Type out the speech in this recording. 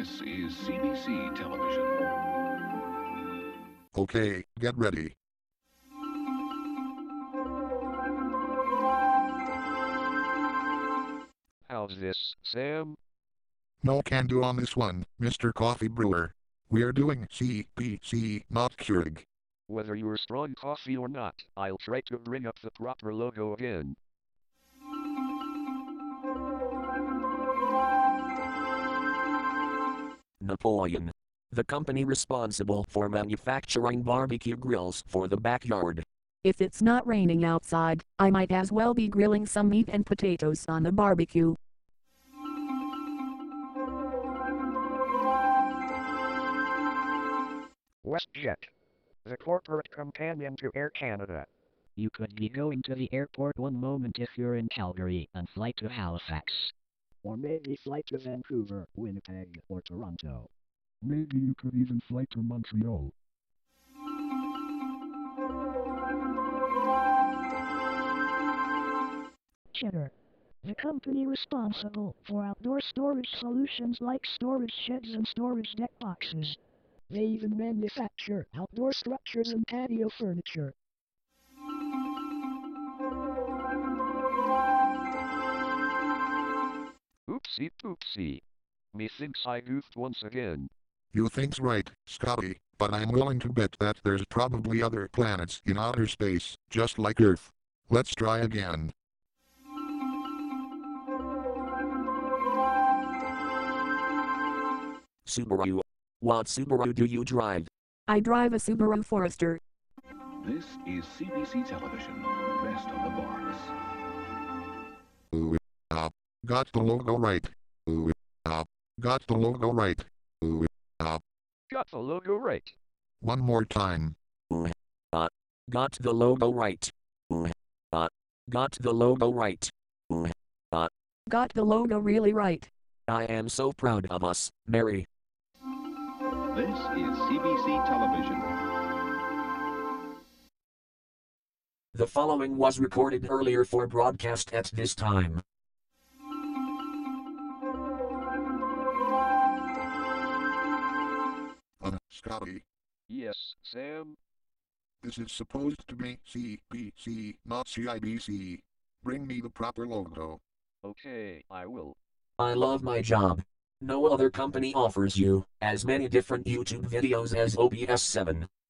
This is CBC Television. Okay, get ready. How's this, Sam? No can do on this one, Mr. Coffee Brewer. We're doing CBC, not Keurig. Whether you're strong coffee or not, I'll try to bring up the proper logo again. Napoleon, the company responsible for manufacturing barbecue grills for the backyard. If it's not raining outside, I might as well be grilling some meat and potatoes on the barbecue. WestJet, the corporate companion to Air Canada. You could be going to the airport one moment if you're in Calgary and flight to Halifax. Or maybe flight to Vancouver, Winnipeg, or Toronto. Maybe you could even fly to Montreal. Cheddar, the company responsible for outdoor storage solutions like storage sheds and storage deck boxes. They even manufacture outdoor structures and patio furniture. Oopsie poopsie. Methinks I goofed once again. You think's right, Scotty, but I'm willing to bet that there's probably other planets in outer space, just like Earth. Let's try again. Subaru. What Subaru do you drive? I drive a Subaru Forester. This is CBC Television. Best on the bars. Ooh, got the logo right. Ooh, got the logo right. Ooh, Got the logo right. one more time. Got the logo right. Got the logo right. Got the logo really right. I am so proud of us, Mary. This is CBC Television. The following was recorded earlier for broadcast at this time. Scotty, Yes, Sam? this is supposed to be CBC, not CIBC. Bring me the proper logo. Okay, I will. I love my job. No other company offers you as many different YouTube videos as OBS 7.